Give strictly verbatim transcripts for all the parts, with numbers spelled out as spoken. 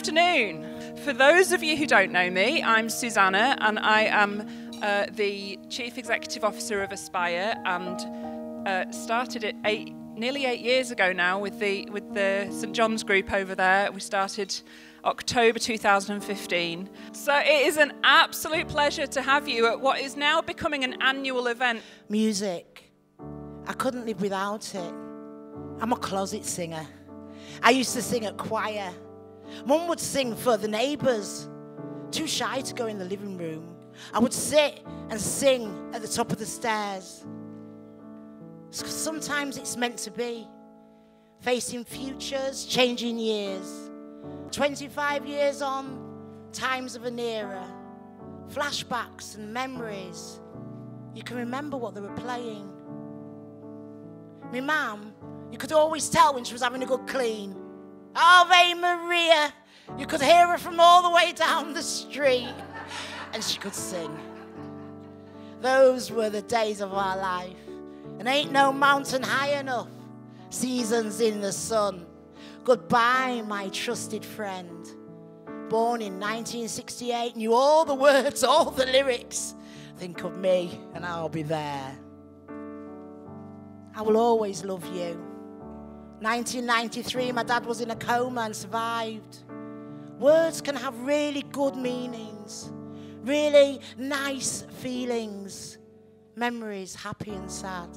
afternoon. For those of you who don't know me, I'm Susanna and I am uh, the Chief Executive Officer of Aspire, and uh, started it eight, nearly eight years ago now with the, with the St John's group over there. We started October two thousand fifteen. So it is an absolute pleasure to have you at what is now becoming an annual event. Music. I couldn't live without it. I'm a closet singer. I used to sing at choir. Mum would sing for the neighbours. Too shy to go in the living room. I would sit and sing at the top of the stairs. Sometimes it's meant to be. Facing futures, changing years. twenty-five years on, times of an era. Flashbacks and memories. You can remember what they were playing. My mum, you could always tell when she was having a good clean. Ave Maria. You could hear her from all the way down the street. And she could sing. Those were the days of our life. And ain't no mountain high enough. Seasons in the sun. Goodbye, my trusted friend. Born in nineteen sixty-eight, knew all the words, all the lyrics. Think of me and I'll be there. I will always love you. nineteen ninety-three, my dad was in a coma and survived. Words can have really good meanings, really nice feelings, memories, happy and sad.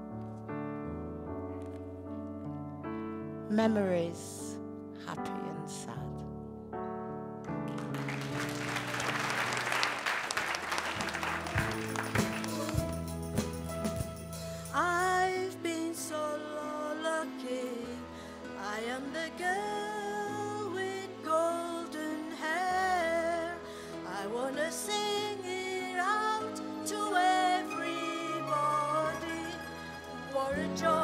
Memories, happy and sad. I've been so lucky. I am the girl with golden hair. I wanna sing it out to everybody. What a joy.